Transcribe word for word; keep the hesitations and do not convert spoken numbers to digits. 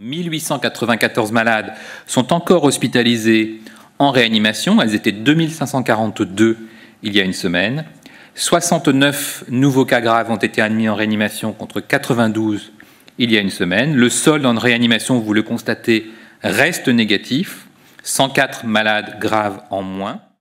mille huit cent quatre-vingt-quatorze malades sont encore hospitalisés en réanimation. Elles étaient deux mille cinq cent quarante-deux il y a une semaine. soixante-neuf nouveaux cas graves ont été admis en réanimation contre quatre-vingt-douze il y a une semaine. Le solde en réanimation, vous le constatez, reste négatif. cent quatre malades graves en moins.